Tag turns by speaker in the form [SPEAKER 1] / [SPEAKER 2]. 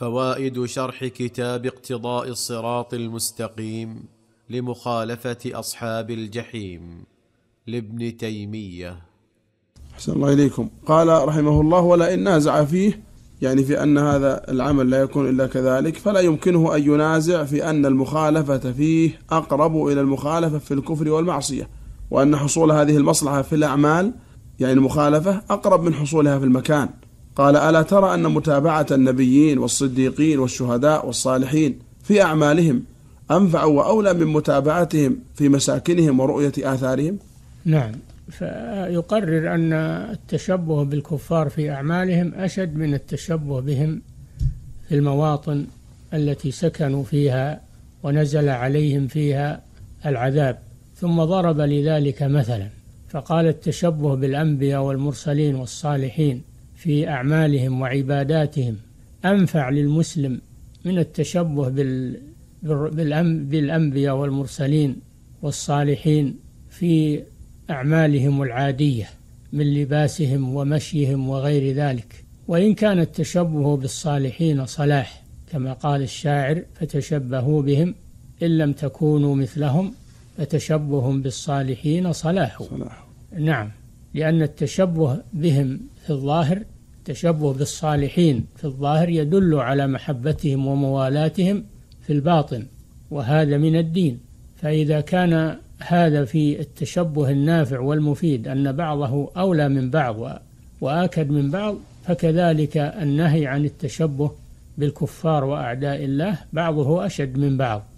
[SPEAKER 1] فوائد شرح كتاب اقتضاء الصراط المستقيم لمخالفة أصحاب الجحيم لابن تيمية.
[SPEAKER 2] أحسن الله إليكم. قال رحمه الله: ولئن نازع فيه، يعني في أن هذا العمل لا يكون إلا كذلك، فلا يمكنه أن ينازع في أن المخالفة فيه أقرب إلى المخالفة في الكفر والمعصية، وأن حصول هذه المصلحة في الأعمال يعني المخالفة أقرب من حصولها في المكان. قال: ألا ترى أن متابعة النبيين والصديقين والشهداء والصالحين في أعمالهم أنفع وأولى من متابعتهم في مساكنهم ورؤية آثارهم؟
[SPEAKER 3] نعم، فيقرر أن التشبه بالكفار في أعمالهم أشد من التشبه بهم في المواطن التي سكنوا فيها ونزل عليهم فيها العذاب. ثم ضرب لذلك مثلا فقال: التشبه بالأنبياء والمرسلين والصالحين في أعمالهم وعباداتهم أنفع للمسلم من التشبه بالأنبياء والمرسلين والصالحين في أعمالهم العادية من لباسهم ومشيهم وغير ذلك. وإن كان التشبه بالصالحين صلاح، كما قال الشاعر: فتشبهوا بهم إن لم تكونوا مثلهم فتشبه بالصالحين صلاح. نعم، لأن التشبه بهم في الظاهر، التشبه بالصالحين في الظاهر يدل على محبتهم وموالاتهم في الباطن، وهذا من الدين. فإذا كان هذا في التشبه النافع والمفيد أن بعضه أولى من بعض وآكد من بعض، فكذلك النهي عن التشبه بالكفار وأعداء الله بعضه أشد من بعض.